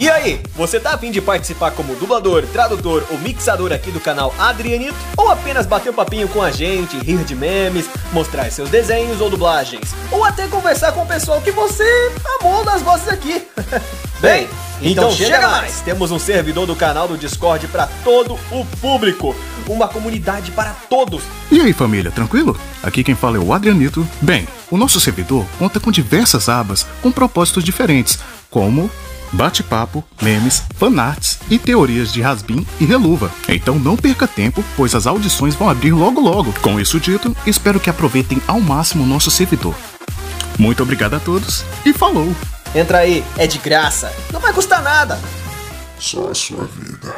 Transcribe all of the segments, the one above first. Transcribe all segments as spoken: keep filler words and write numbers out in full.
E aí, você tá a fim de participar como dublador, tradutor ou mixador aqui do canal Adrianito? Ou apenas bater um papinho com a gente, rir de memes, mostrar seus desenhos ou dublagens? Ou até conversar com o pessoal que você amou das vozes aqui? Bem, então, então chega mais. mais! Temos um servidor do canal do Discord para todo o público. Uma comunidade para todos. E aí, família, tranquilo? Aqui quem fala é o Adrianito. Bem, o nosso servidor conta com diversas abas com propósitos diferentes, como bate-papo, memes, fanarts e teorias de Rasbin e Reluva. Então não perca tempo, pois as audições vão abrir logo logo. Com isso dito, espero que aproveitem ao máximo o nosso servidor. Muito obrigado a todos e falou! Entra aí, é de graça, não vai custar nada. Só a sua vida.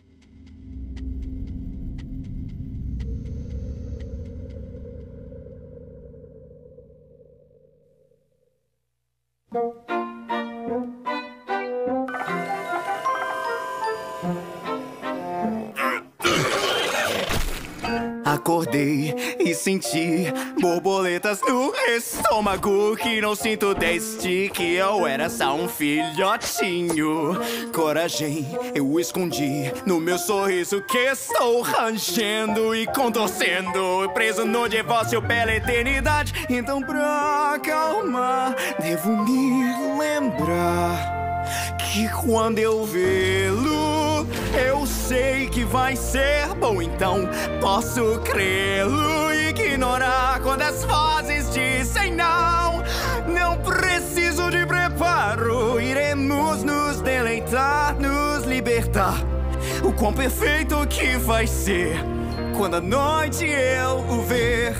Acordei e senti borboletas no estômago, que não sinto desde que eu era só um filhotinho. Coragem eu escondi no meu sorriso que estou rangendo e contorcendo, preso no divórcio pela eternidade. Então pra acalmar devo me lembrar que quando eu vê-lo, eu sei que vai ser bom. Então posso crê-lo e ignorar quando as vozes dizem não. Não preciso de preparo, iremos nos deleitar, nos libertar. O quão perfeito que vai ser quando à noite eu o ver.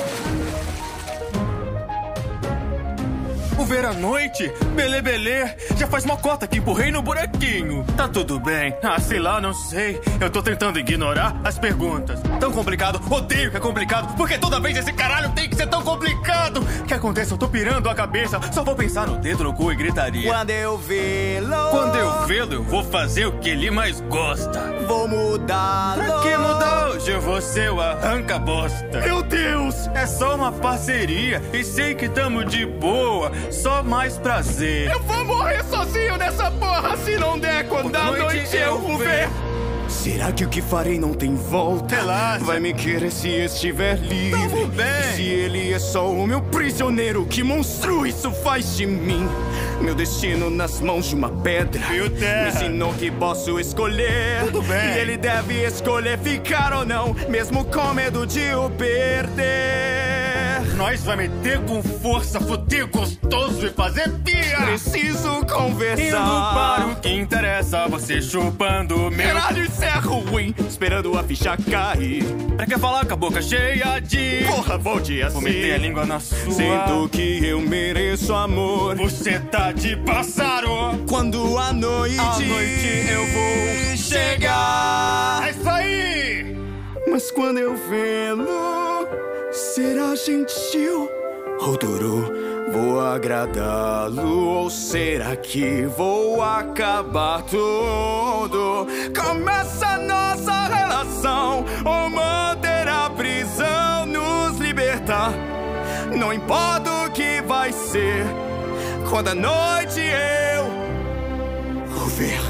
O ver à noite? Belê, belê. Já faz uma cota que empurrei no buraquinho. Tá tudo bem. Ah, sei lá, não sei. Eu tô tentando ignorar as perguntas. Tão complicado. Odeio que é complicado. Porque toda vez esse caralho tem que ser tão complicado. O que acontece? Eu tô pirando a cabeça. Só vou pensar no dedo, no cu e gritaria. Quando eu vê-lo, Quando eu vê-lo, eu vou fazer o que ele mais gosta. vou mudá-lo. Pra que mudar? Hoje eu vou ser o arranca-bosta. Meu Deus! É só uma parceria. E sei que tamo de boa. Só mais prazer. Eu vou morrer sozinho nessa porra se não der quando à noite, noite eu o ver. Será que o que farei não tem volta? Relaxa. Vai me querer se estiver livre. Tamo bem. Se ele é só o meu prisioneiro, que monstro isso faz de mim? Meu destino nas mãos de uma pedra. Viu, terra? Me ensinou que posso escolher. Tudo bem. E ele deve escolher ficar ou não, mesmo com medo de o perder. Nós vai meter com força, fuder gostoso e fazer pia. Preciso conversar. Indo para o que interessa, você chupando meu... Caralho, isso é ruim, esperando a ficha cair. Pra que falar com a boca cheia de... Porra, vou de assim. Vou meter a língua na sua... Sinto que eu mereço amor. Você tá de pássaro. Quando a noite, à noite eu vou chegar. É isso aí! Mas quando eu vê-lo, será gentil ou duro? Vou agradá-lo ou será que vou acabar tudo? Começa a nossa relação ou manter a prisão, nos libertar. Não importa o que vai ser quando à noite eu o ver.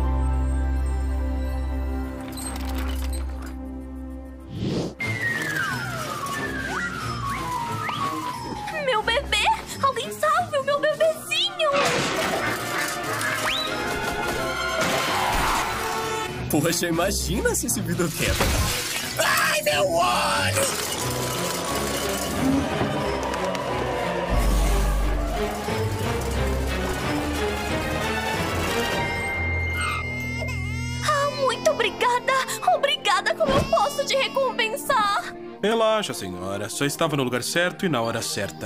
Meu bebê! Alguém salve o meu bebezinho! Poxa, imagina se esse vidro quebra. Ai, meu olho! Ah, muito obrigada! Obrigada! Como eu posso te recompensar? Relaxa, senhora. Só estava no lugar certo e na hora certa.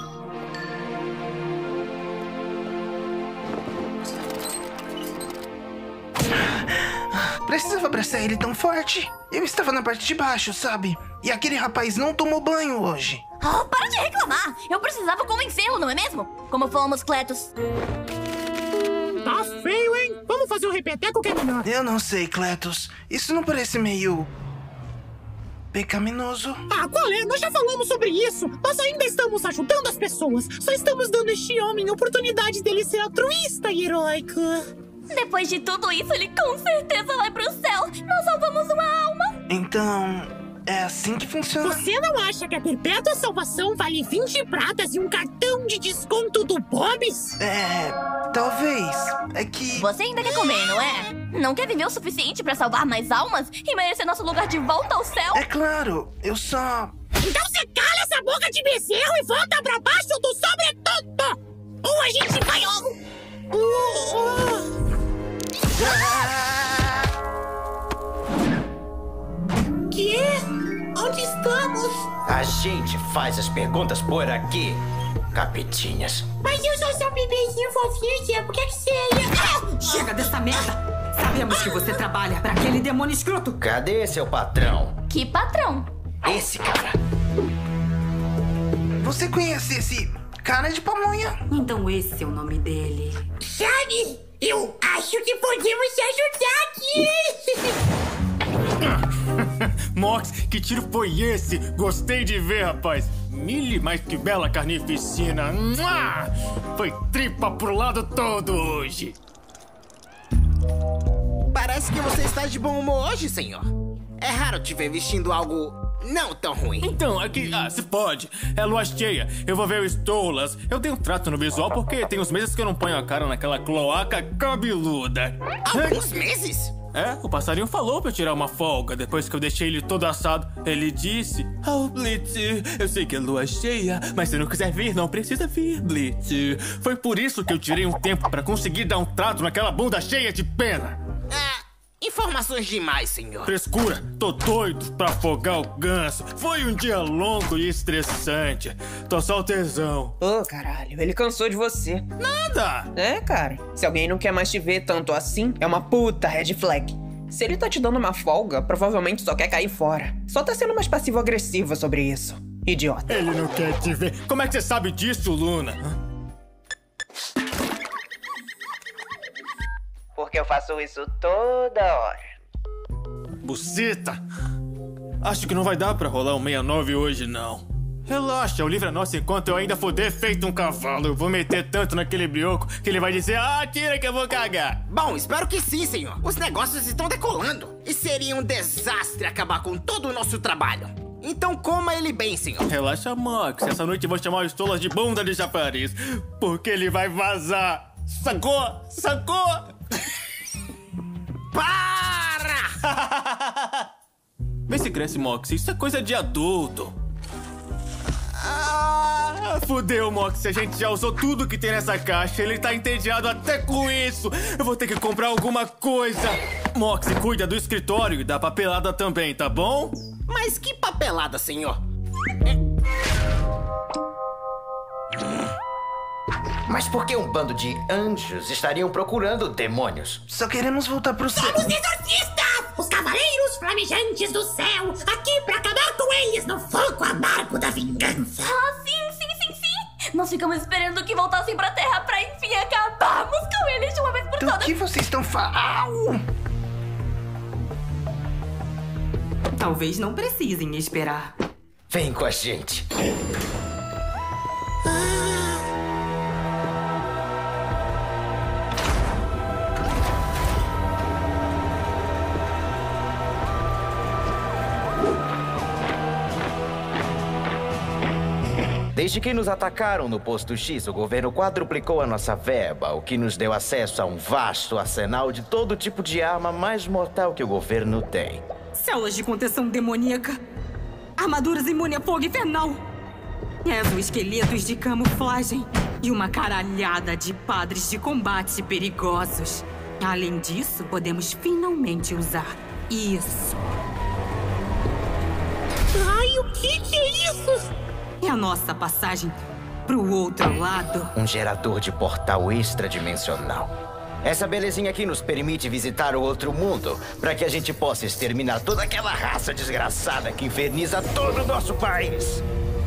Precisava abraçar ele tão forte? Eu estava na parte de baixo, sabe? E aquele rapaz não tomou banho hoje. Oh, para de reclamar! Eu precisava convencê-lo, não é mesmo? Como fomos, Cletus? Tá feio, hein? Vamos fazer um repeteco que é melhor. Eu não sei, Cletus. Isso não parece meio... pecaminoso? Ah, qual é? Nós já falamos sobre isso. Nós ainda estamos ajudando as pessoas. Só estamos dando a este homem a oportunidade dele ser altruísta e heróico. Depois de tudo isso, ele com certeza vai pro céu. Nós salvamos uma alma. Então, é assim que funciona? Você não acha que a perpétua salvação vale vinte pratas e um cartão de desconto do Bob's? É, talvez. É que... Você ainda quer comer, não é? Não quer viver o suficiente pra salvar mais almas e merecer nosso lugar de volta ao céu? É claro, eu só... Então você cala essa boca de bezerro e volta pra baixo do sobretudo! Ou a gente vai... Uh, uh. Que? Onde estamos? A gente faz as perguntas por aqui, capetinhas. Mas eu sou seu bebezinho fofinho, tia. Por que que você ia... Ah! Chega dessa merda! Sabemos que você trabalha pra aquele demônio escroto. Cadê seu patrão? Que patrão? Esse cara. Você conhece esse cara de pamonha? Então esse é o nome dele. Sabe, eu acho que podemos te ajudar aqui. Mox, que tiro foi esse? Gostei de ver, rapaz. Mille, mas que bela carnificina. Mua! Foi tripa pro lado todo hoje. Parece que você está de bom humor hoje, senhor. É raro te ver vestindo algo não tão ruim. Então, aqui... Ah, se pode. É lua cheia. Eu vou ver o Stolas. Eu dei um trato no visual porque tem uns meses que eu não ponho a cara naquela cloaca cabeluda. Alguns meses? É, o passarinho falou pra eu tirar uma folga depois que eu deixei ele todo assado. Ele disse: Oh, Blitz, eu sei que é lua cheia, mas se não quiser vir, não precisa vir, Blitz. Foi por isso que eu tirei um tempo pra conseguir dar um trato naquela bunda cheia de pena. Ah, informações demais, senhor. Frescura, tô doido pra afogar o ganso. Foi um dia longo e estressante. Tô só o tesão. Ô, oh, caralho, ele cansou de você. Nada! É, cara, se alguém não quer mais te ver tanto assim, é uma puta red flag. Se ele tá te dando uma folga, provavelmente só quer cair fora. Só tá sendo mais passivo-agressivo sobre isso. Idiota. Ele não quer te ver. Como é que você sabe disso, Luna? Porque eu faço isso toda hora. Buceta! Acho que não vai dar pra rolar um sessenta e nove hoje, não. Relaxa, o livro é nosso enquanto eu ainda foder feito um cavalo. Eu vou meter tanto naquele brioco que ele vai dizer: ah, tira que eu vou cagar. Bom, espero que sim, senhor. Os negócios estão decolando. E seria um desastre acabar com todo o nosso trabalho. Então coma ele bem, senhor. Relaxa, Max. Essa noite eu vou chamar o Stolas de bunda de chafariz. Porque ele vai vazar. Sacou? Sacou? Para! Vê se cresce, Mox. Isso é coisa de adulto. Ah, fudeu, Mox. A gente já usou tudo que tem nessa caixa. Ele tá entediado até com isso. Eu vou ter que comprar alguma coisa. Mox, cuida do escritório e da papelada também, tá bom? Mas que papelada, senhor? Mas por que um bando de anjos estariam procurando demônios? Só queremos voltar pro céu. Somos exorcistas! Os cavaleiros flamejantes do céu! Aqui pra acabar com eles no fogo amargo da vingança! Ah, sim, sim, sim, sim! Nós ficamos esperando que voltassem pra terra pra enfim acabarmos com eles de uma vez por Do todas! que vocês estão falando? Talvez não precisem esperar. Vem com a gente. Desde que nos atacaram no posto X, o governo quadruplicou a nossa verba, o que nos deu acesso a um vasto arsenal de todo tipo de arma mais mortal que o governo tem. Células de contenção demoníaca, armaduras imune a fogo infernal, exoesqueletos de camuflagem e uma caralhada de padres de combate perigosos. Além disso, podemos finalmente usar isso. Ai, o que que é isso? É a nossa passagem pro outro lado. Um gerador de portal extradimensional. Essa belezinha aqui nos permite visitar o outro mundo, para que a gente possa exterminar toda aquela raça desgraçada que inferniza todo o nosso país.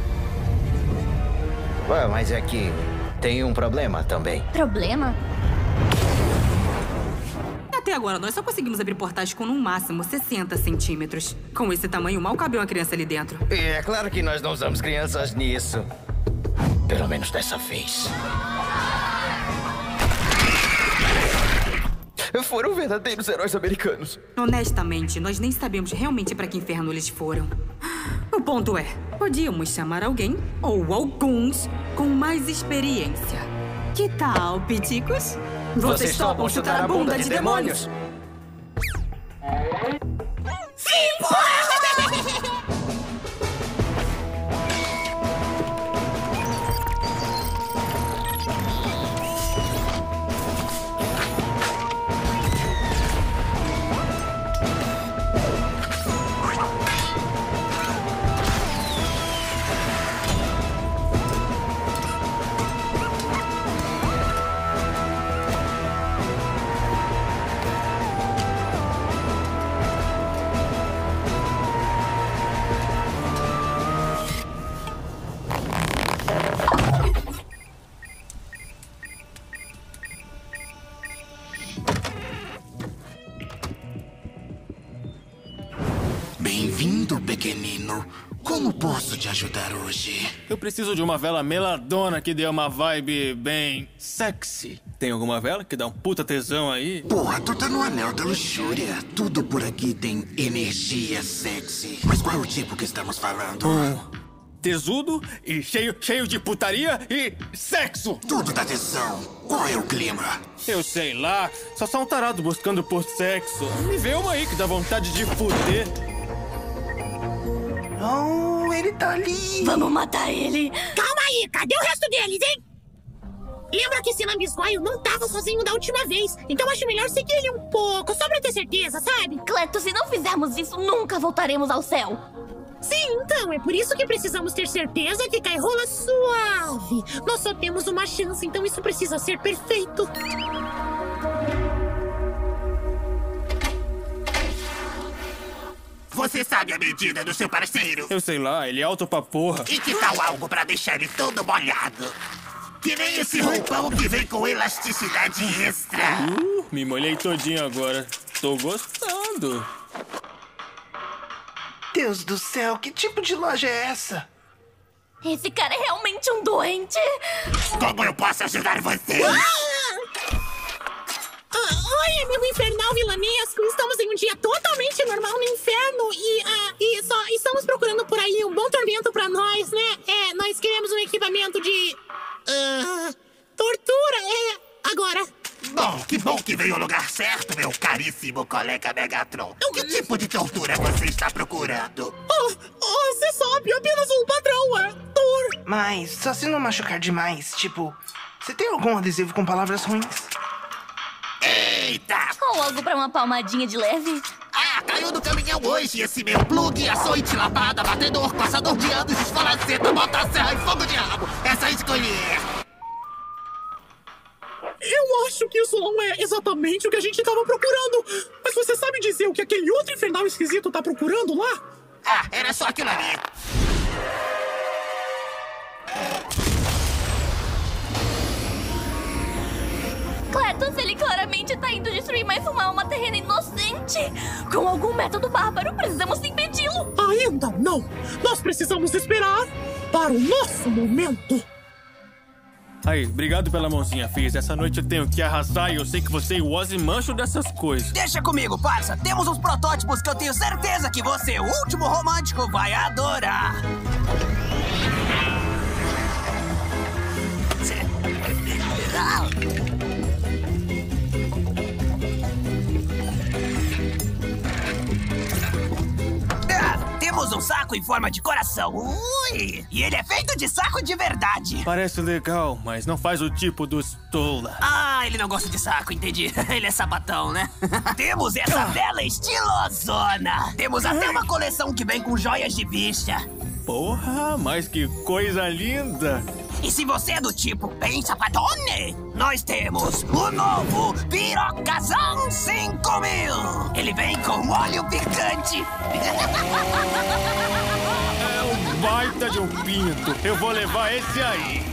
Ué, mas é que tem um problema também. Problema? Até agora, nós só conseguimos abrir portais com no máximo sessenta centímetros. Com esse tamanho, mal cabe uma criança ali dentro. E é claro que nós não usamos crianças nisso. Pelo menos dessa vez. foram verdadeiros heróis americanos. Honestamente, nós nem sabemos realmente para que inferno eles foram. O ponto é, podíamos chamar alguém, ou alguns, com mais experiência. Que tal, piticos? Vocês topam chutar a bunda de demônios? Sim, porra! Bem-vindo, pequenino. Como posso te ajudar hoje? Eu preciso de uma vela meladona que dê uma vibe bem sexy. Tem alguma vela que dá um puta tesão aí? Porra, tu tá no anel da luxúria. Tudo por aqui tem energia sexy. Mas qual é o tipo que estamos falando? Um tesudo e cheio, cheio de putaria e sexo. Tudo dá tesão. Qual é o clima? Eu sei lá. Só só um tarado buscando por sexo. Me vê uma aí que dá vontade de fuder. Oh, ele tá ali. Vamos matar ele. Calma aí, cadê o resto deles, hein? Lembra que esse lambisgoio não tava sozinho da última vez, então acho melhor seguir ele um pouco, só pra ter certeza, sabe? Cleto, se não fizermos isso, nunca voltaremos ao céu. Sim, então, é por isso que precisamos ter certeza que cai rola suave. Nós só temos uma chance, então isso precisa ser perfeito. Você sabe a medida do seu parceiro? Eu sei lá, ele é alto pra porra. E que tal algo pra deixar ele todo molhado? Que nem esse roupão que vem com elasticidade extra. Uh, me molhei todinho agora. Tô gostando. Deus do céu, que tipo de loja é essa? Esse cara é realmente um doente. Como eu posso ajudar você? Ah! Ah, oi, amigo infernal vilanesco. Estamos em um dia totalmente normal no inferno e, ah, e só estamos procurando por aí um bom tormento pra nós, né? É, nós queremos um equipamento de... Uh, tortura, é... Agora. Bom, que bom que veio ao lugar certo, meu caríssimo colega Megatron. Que tipo de tortura você está procurando? Oh, oh, você sabe, apenas um padrão, é dor. Mas, só se não machucar demais, tipo... Você tem algum adesivo com palavras ruins? Eita! Ou algo pra uma palmadinha de leve? Ah, caiu do caminhão hoje esse meu plug, açoite, lapada, batedor, passador de anos, esfolaceta, bota-serra e fogo de rabo. É só escolher. Eu acho que isso não é exatamente o que a gente tava procurando. Mas você sabe dizer o que aquele outro infernal esquisito tá procurando lá? Ah, era só aquilo ali. Cletus, ele claramente tá indo destruir mais uma alma terrena inocente. Com algum método bárbaro, precisamos impedi-lo. Ainda não. Nós precisamos esperar para o nosso momento. Aí, obrigado pela mãozinha, Fizz. Essa noite eu tenho que arrasar e eu sei que você e o Ozzy mancham dessas coisas. Deixa comigo, parça. Temos uns protótipos que eu tenho certeza que você, o último romântico, vai adorar. Ah, temos um saco em forma de coração. Ui! E ele é feito de saco de verdade. Parece legal, mas não faz o tipo do Stola. Ah, ele não gosta de saco, entendi. Ele é sapatão, né? Temos essa vela estilosona. Temos até uma coleção que vem com joias de bicha. Porra, mas que coisa linda. E se você é do tipo bem sapatone, nós temos o novo Pirocazão cinco mil. Ele vem com óleo picante. É um baita de um pinto. Eu vou levar esse aí.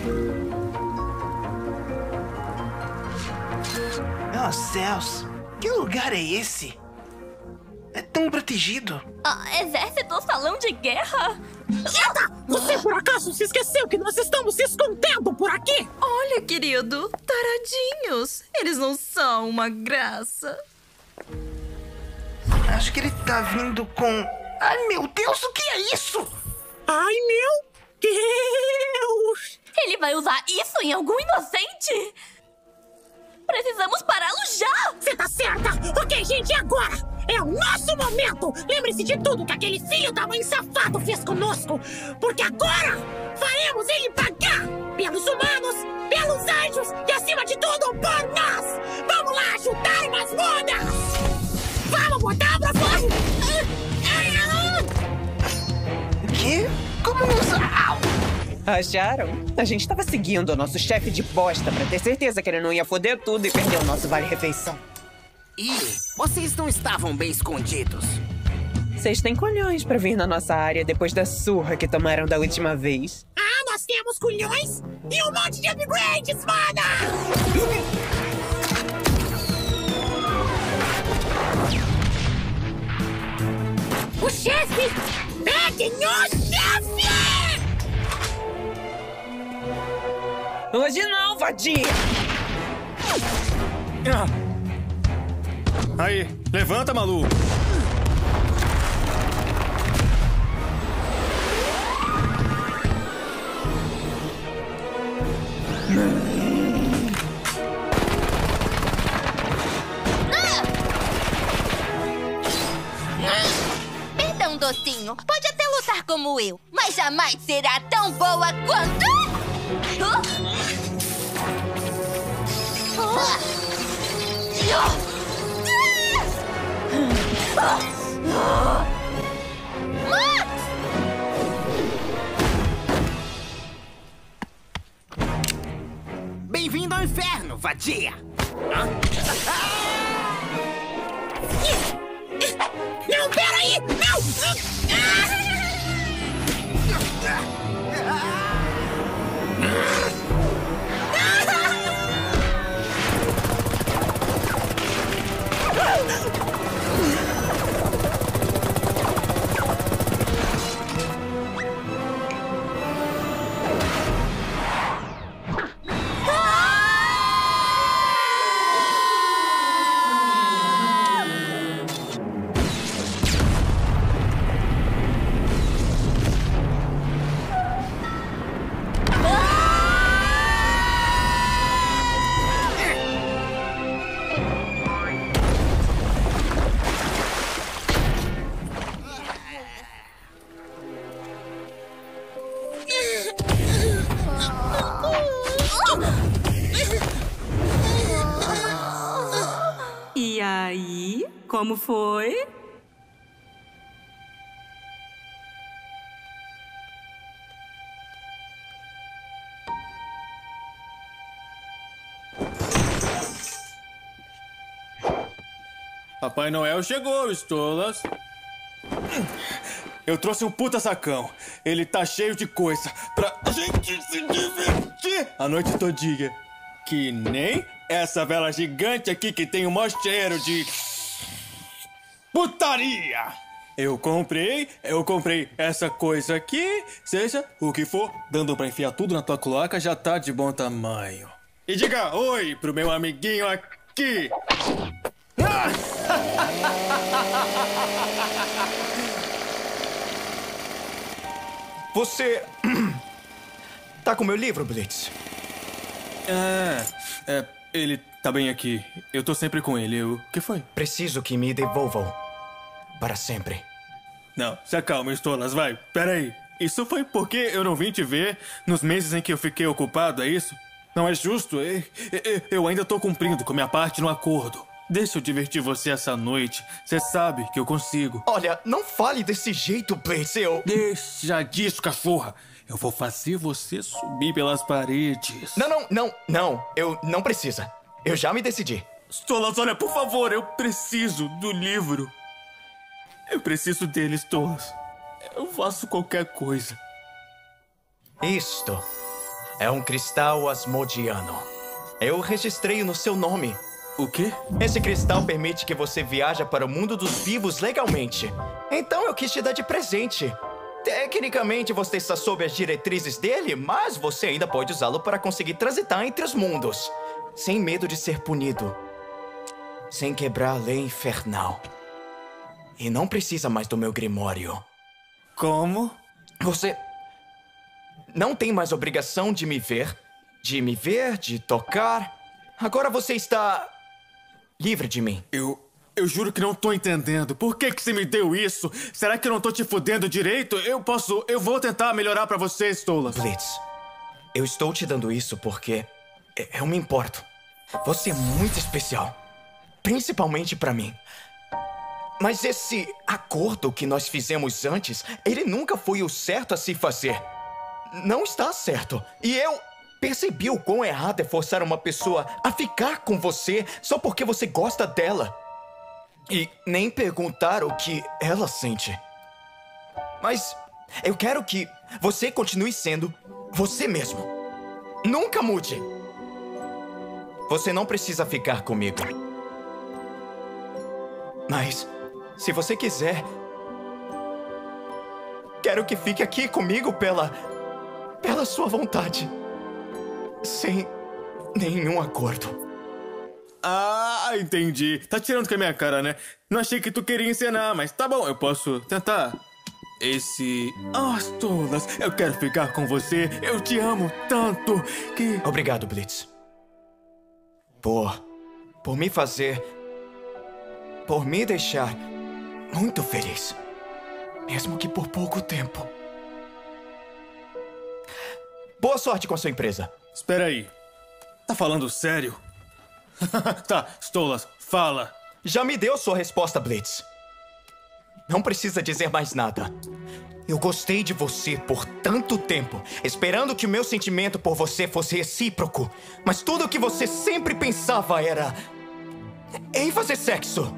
Oh, céus. Que lugar é esse? É tão protegido. Ah, exército ou salão de guerra? Quieta! Você por acaso se esqueceu que nós estamos se escondendo por aqui? Olha, querido, taradinhos. Eles não são uma graça. Acho que ele tá vindo com... Ai, meu Deus, o que é isso? Ai, meu Deus! Ele vai usar isso em algum inocente? Precisamos pará-lo já! Você tá certa! Ok, gente, agora? É o nosso momento! Lembre-se de tudo que aquele filho da mãe safado fez conosco! Porque agora faremos ele pagar! Pelos humanos, pelos anjos e, acima de tudo, por nós! Vamos lá ajudar umas modas! Vamos botar pra fora! Que? Como usar? Acharam? A gente tava seguindo o nosso chefe de bosta pra ter certeza que ele não ia foder tudo e perder o nosso vale-refeição. E vocês não estavam bem escondidos? Vocês têm colhões pra vir na nossa área depois da surra que tomaram da última vez. Ah, nós temos colhões e um monte de upgrades, mana! O chefe! Peguem o chefe! Hoje não, vadia! Ah. Aí, levanta, maluco! Perdão, docinho. Pode até lutar como eu, mas jamais será tão boa quanto... Bem-vindo ao inferno, vadia! Não, peraí! Não! E aí, como foi? Papai Noel chegou, estolas. Eu trouxe um puta sacão. Ele tá cheio de coisa pra gente se divertir a noite todinha. Que nem essa vela gigante aqui que tem o maior cheiro de... putaria! Eu comprei, eu comprei essa coisa aqui, seja o que for, dando pra enfiar tudo na tua cloaca já tá de bom tamanho. E diga oi pro meu amiguinho aqui. Você... tá com meu livro, Blitz? É, é, ele tá bem aqui. Eu tô sempre com ele. O que foi? Preciso que me devolvam. Para sempre. Não, se acalma, estolas, vai. Pera aí. Isso foi porque eu não vim te ver nos meses em que eu fiquei ocupado, é isso? Não é justo? Eu, eu, eu ainda tô cumprindo com minha parte no acordo. Deixa eu divertir você essa noite. Você sabe que eu consigo. Olha, não fale desse jeito, Blitz, eu... Deixa disso, cachorra. Eu vou fazer você subir pelas paredes. Não, não, não, não. Eu não precisa. Eu já me decidi. Stolas, olha, por favor, eu preciso do livro. Eu preciso dele, Stolas. Eu faço qualquer coisa. Isto é um cristal asmodiano. Eu registrei no seu nome. O quê? Esse cristal permite que você viaje para o mundo dos vivos legalmente. Então eu quis te dar de presente. Tecnicamente você está sob as diretrizes dele, mas você ainda pode usá-lo para conseguir transitar entre os mundos. Sem medo de ser punido. Sem quebrar a lei infernal. E não precisa mais do meu grimório. Como? Você não tem mais obrigação de me ver. De me ver, de tocar. Agora você está livre de mim. Eu... Eu juro que não tô entendendo. Por que que você me deu isso? Será que eu não tô te fudendo direito? Eu posso... Eu vou tentar melhorar pra você, Stolas. Blitz, eu estou te dando isso porque eu me importo. Você é muito especial. Principalmente pra mim. Mas esse acordo que nós fizemos antes, ele nunca foi o certo a se fazer. Não está certo. E eu percebi o quão errado é forçar uma pessoa a ficar com você só porque você gosta dela. E nem perguntar o que ela sente. Mas eu quero que você continue sendo você mesmo. Nunca mude. Você não precisa ficar comigo. Mas, se você quiser, quero que fique aqui comigo pela... pela sua vontade. Sem nenhum acordo. Ah, entendi. Tá tirando com a minha cara, né? Não achei que tu queria encenar, mas tá bom, eu posso tentar. Esse... Ah, Stolas, eu quero ficar com você. Eu te amo tanto que... Obrigado, Blitz. Por... por me fazer... por me deixar muito feliz. Mesmo que por pouco tempo. Boa sorte com a sua empresa. Espera aí. Tá falando sério? Tá, Stolas, fala. Já me deu sua resposta, Blitz. Não precisa dizer mais nada. Eu gostei de você por tanto tempo, esperando que o meu sentimento por você fosse recíproco. Mas tudo o que você sempre pensava era... em fazer sexo.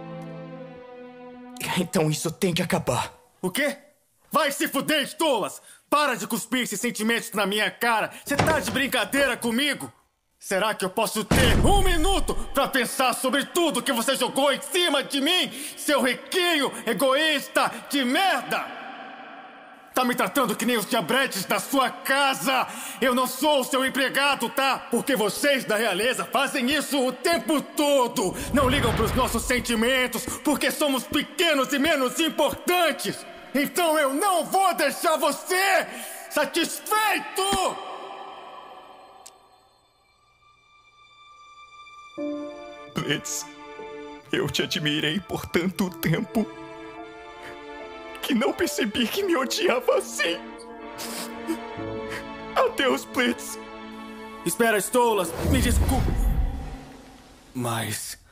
Então isso tem que acabar. O quê? Vai se fuder, Stolas! Para de cuspir esses sentimentos na minha cara. Você tá de brincadeira comigo? Será que eu posso ter um minuto pra pensar sobre tudo que você jogou em cima de mim, seu riquinho egoísta de merda? Tá me tratando que nem os diabretes da sua casa. Eu não sou o seu empregado, tá? Porque vocês da realeza fazem isso o tempo todo. Não ligam pros nossos sentimentos, porque somos pequenos e menos importantes. Então eu não vou deixar você satisfeito! Blitz, eu te admirei por tanto tempo que não percebi que me odiava assim. Adeus, Blitz. Espera, Stolas, me desculpe. Mas